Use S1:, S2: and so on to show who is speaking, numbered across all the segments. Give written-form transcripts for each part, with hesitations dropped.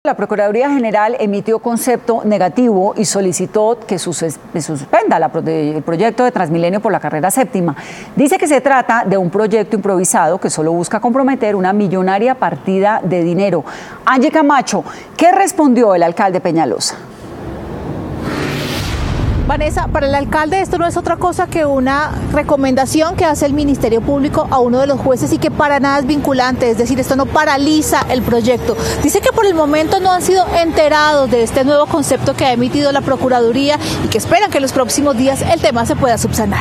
S1: La Procuraduría General emitió concepto negativo y solicitó que se suspenda el proyecto de Transmilenio por la carrera séptima. Dice que se trata de un proyecto improvisado que solo busca comprometer una millonaria partida de dinero. Angie Camacho, ¿qué respondió el alcalde Peñalosa?
S2: Vanessa, para el alcalde esto no es otra cosa que una recomendación que hace el Ministerio Público a uno de los jueces y que para nada es vinculante, es decir, esto no paraliza el proyecto. Dice que por el momento no han sido enterados de este nuevo concepto que ha emitido la Procuraduría y que esperan que en los próximos días el tema se pueda subsanar.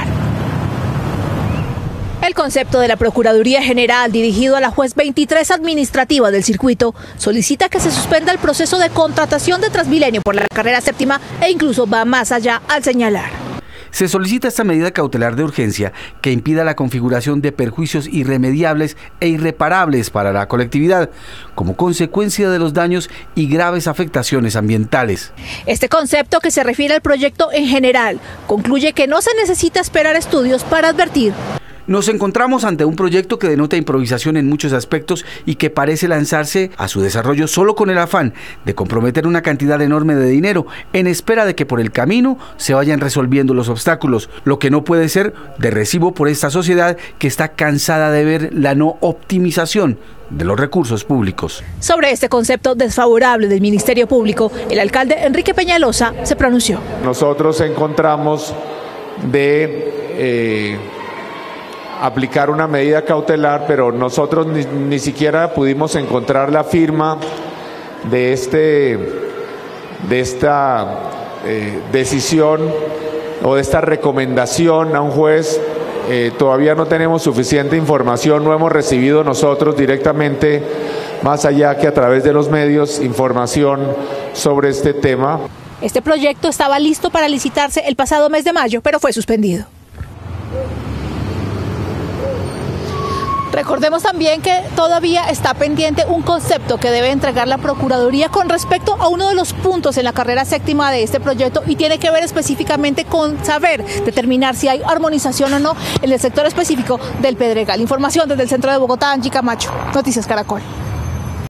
S2: El concepto de la Procuraduría General, dirigido a la juez 23 administrativa del circuito, solicita que se suspenda el proceso de contratación de Transmilenio por la carrera séptima e incluso va más allá al señalar.
S3: Se solicita esta medida cautelar de urgencia que impida la configuración de perjuicios irremediables e irreparables para la colectividad, como consecuencia de los daños y graves afectaciones ambientales.
S2: Este concepto, que se refiere al proyecto en general, concluye que no se necesita esperar estudios para advertir.
S3: Nos encontramos ante un proyecto que denota improvisación en muchos aspectos y que parece lanzarse a su desarrollo solo con el afán de comprometer una cantidad enorme de dinero en espera de que por el camino se vayan resolviendo los obstáculos, lo que no puede ser de recibo por esta sociedad que está cansada de ver la no optimización de los recursos públicos.
S2: Sobre este concepto desfavorable del Ministerio Público, el alcalde Enrique Peñalosa se pronunció.
S4: Nosotros encontramos de aplicar una medida cautelar, pero nosotros ni siquiera pudimos encontrar la firma de esta decisión o de esta recomendación a un juez. Todavía no tenemos suficiente información, no hemos recibido nosotros directamente, más allá que a través de los medios, información sobre este tema.
S2: Este proyecto estaba listo para licitarse el pasado mes de mayo, pero fue suspendido. Recordemos también que todavía está pendiente un concepto que debe entregar la Procuraduría con respecto a uno de los puntos en la carrera séptima de este proyecto y tiene que ver específicamente con determinar si hay armonización o no en el sector específico del Pedregal. Información desde el centro de Bogotá, Angie Camacho, Noticias Caracol.